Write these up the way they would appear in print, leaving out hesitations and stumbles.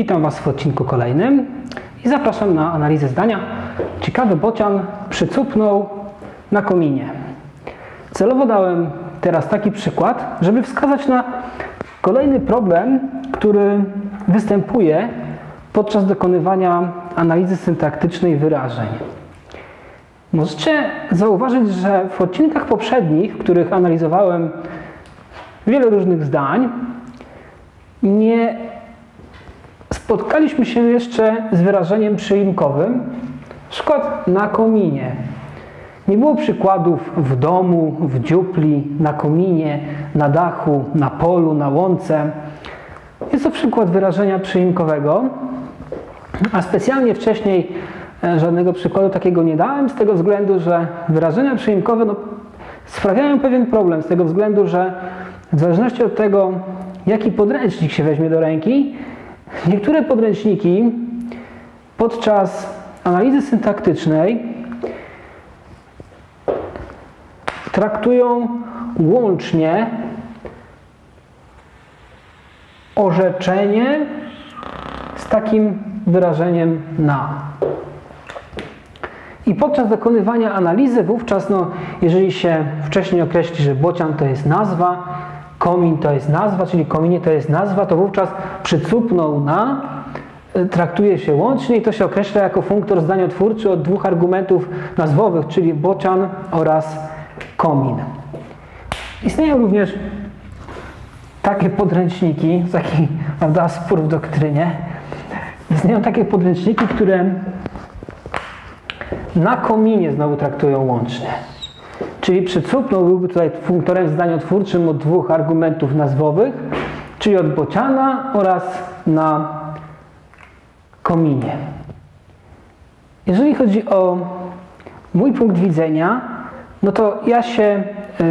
Witam Was w odcinku kolejnym i zapraszam na analizę zdania. Ciekawy bocian przycupnął na kominie. Celowo dałem teraz taki przykład, żeby wskazać na kolejny problem, który występuje podczas dokonywania analizy syntaktycznej wyrażeń. Możecie zauważyć, że w odcinkach poprzednich, w których analizowałem wiele różnych zdań, nie spotkaliśmy się jeszcze z wyrażeniem przyimkowym, przykład na kominie. Nie było przykładów w domu, w dziupli, na kominie, na dachu, na polu, na łące. Jest to przykład wyrażenia przyimkowego, a specjalnie wcześniej żadnego przykładu takiego nie dałem, z tego względu, że wyrażenia przyimkowe sprawiają pewien problem, z tego względu, że w zależności od tego, jaki podręcznik się weźmie do ręki, niektóre podręczniki podczas analizy syntaktycznej traktują łącznie orzeczenie z takim wyrażeniem na. I podczas dokonywania analizy wówczas, jeżeli się wcześniej określi, że bocian to jest nazwa, komin to jest nazwa, czyli kominie to jest nazwa, to wówczas przycupnął na traktuje się łącznie i to się określa jako funktor zdaniotwórczy od dwóch argumentów nazwowych, czyli bocian oraz komin. Istnieją również takie podręczniki, taki, prawda, spór w doktrynie, istnieją takie podręczniki, które na kominie znowu traktują łącznie. Czyli przycupnął byłby tutaj funktorem zdaniotwórczym od dwóch argumentów nazwowych, czyli od bociana oraz na kominie. Jeżeli chodzi o mój punkt widzenia, no to ja się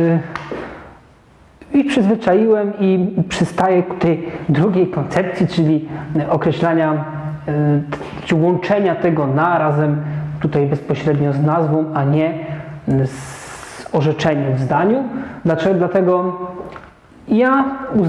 i przyzwyczaiłem i przystaję ku tej drugiej koncepcji, czyli określania, czy łączenia tego na razem tutaj bezpośrednio z nazwą, a nie z orzeczeniem w zdaniu. Dlaczego? Dlatego ja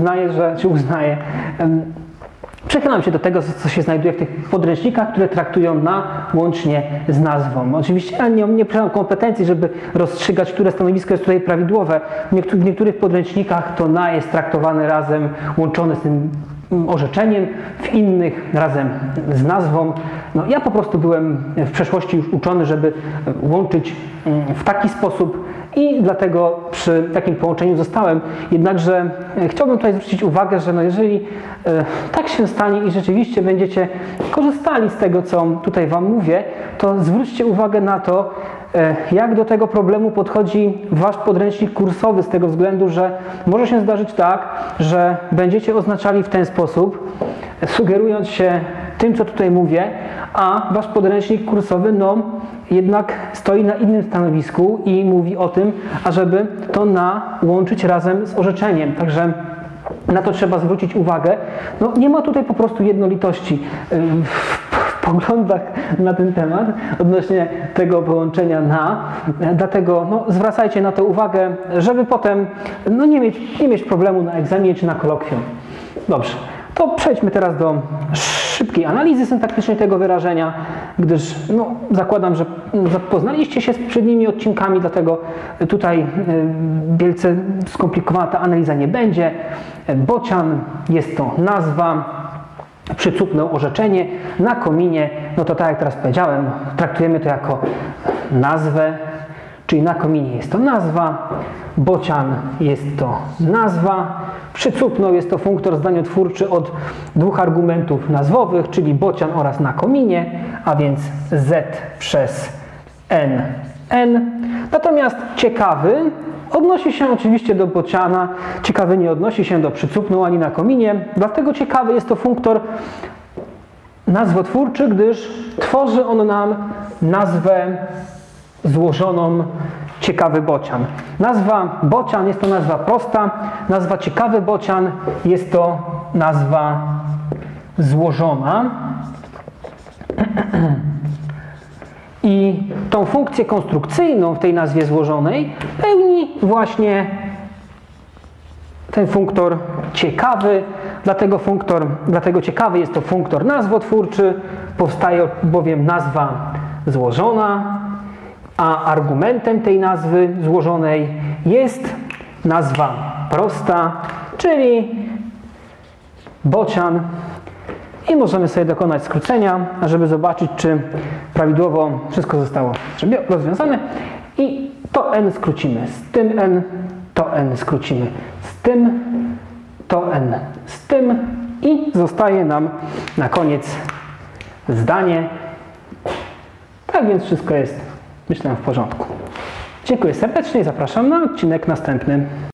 przechylam się do tego, co się znajduje w tych podręcznikach, które traktują na łącznie z nazwą. Oczywiście ja nie posiadam kompetencji, żeby rozstrzygać, które stanowisko jest tutaj prawidłowe. W niektórych podręcznikach to na jest traktowane razem, łączone z tym orzeczeniem, w innych razem z nazwą. Ja po prostu byłem w przeszłości już uczony, żeby łączyć w taki sposób i dlatego przy takim połączeniu zostałem. Jednakże chciałbym tutaj zwrócić uwagę, że jeżeli tak się stanie i rzeczywiście będziecie korzystali z tego, co tutaj Wam mówię, to zwróćcie uwagę na to, jak do tego problemu podchodzi Wasz podręcznik kursowy, z tego względu, że może się zdarzyć tak, że będziecie oznaczali w ten sposób, sugerując się tym, co tutaj mówię, a Wasz podręcznik kursowy jednak stoi na innym stanowisku i mówi o tym, ażeby to na łączyć razem z orzeczeniem. Także na to trzeba zwrócić uwagę. Nie ma tutaj po prostu jednolitości w poglądach na ten temat odnośnie tego połączenia na. Dlatego zwracajcie na to uwagę, żeby potem nie mieć problemu na egzaminie czy na kolokwium. Dobrze, to przejdźmy teraz do szybkiej analizy syntaktycznej tego wyrażenia, gdyż zakładam, że zapoznaliście się z poprzednimi odcinkami, dlatego tutaj wielce skomplikowana ta analiza nie będzie. Bocian jest to nazwa, przycupnął orzeczenie, na kominie, to tak jak teraz powiedziałem, traktujemy to jako nazwę, czyli na kominie jest to nazwa, bocian jest to nazwa, przycupnął jest to funktor zdaniotwórczy od dwóch argumentów nazwowych, czyli bocian oraz na kominie, a więc z przez n. Natomiast ciekawy odnosi się oczywiście do bociana, ciekawy nie odnosi się do przycupnął ani na kominie, dlatego ciekawy jest to funktor nazwotwórczy, gdyż tworzy on nam nazwę złożoną ciekawy bocian. Nazwa bocian jest to nazwa prosta, nazwa ciekawy bocian jest to nazwa złożona. I tą funkcję konstrukcyjną w tej nazwie złożonej pełni właśnie ten funktor ciekawy, dlatego ciekawy jest to funktor nazwotwórczy, powstaje bowiem nazwa złożona, a argumentem tej nazwy złożonej jest nazwa prosta, czyli bocian. I możemy sobie dokonać skrócenia, żeby zobaczyć, czy prawidłowo wszystko zostało rozwiązane. I to n skrócimy z tym n, to n skrócimy z tym, to n z tym i zostaje nam na koniec zdanie. Tak więc wszystko jest, myślę, w porządku. Dziękuję serdecznie i zapraszam na odcinek następny.